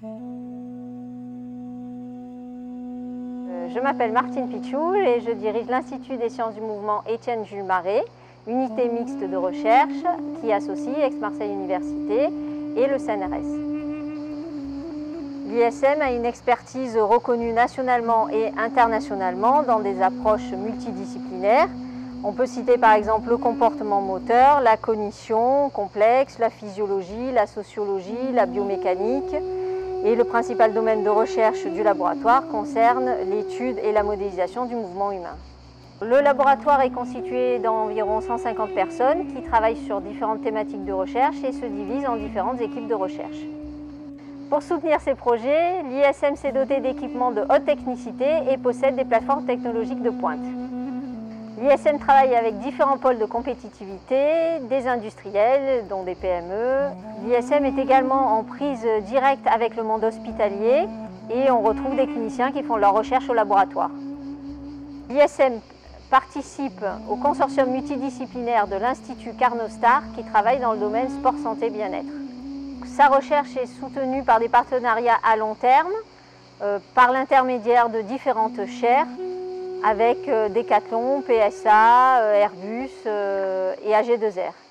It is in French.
Je m'appelle Martine Pichoul et je dirige l'Institut des sciences du mouvement Étienne Jules Maré, unité mixte de recherche qui associe Aix-Marseille Université et le CNRS. L'ISM a une expertise reconnue nationalement et internationalement dans des approches multidisciplinaires. On peut citer par exemple le comportement moteur, la cognition complexe, la physiologie, la sociologie, la biomécanique. Et le principal domaine de recherche du laboratoire concerne l'étude et la modélisation du mouvement humain. Le laboratoire est constitué d'environ 150 personnes qui travaillent sur différentes thématiques de recherche et se divisent en différentes équipes de recherche. Pour soutenir ces projets, l'ISM s'est doté d'équipements de haute technicité et possède des plateformes technologiques de pointe. L'ISM travaille avec différents pôles de compétitivité, des industriels, dont des PME. L'ISM est également en prise directe avec le monde hospitalier et on retrouve des cliniciens qui font leur recherche au laboratoire. L'ISM participe au consortium multidisciplinaire de l'Institut Carnostar qui travaille dans le domaine sport, santé, bien-être. Sa recherche est soutenue par des partenariats à long terme, par l'intermédiaire de différentes chaires, avec Decathlon, PSA, Airbus et AG2R.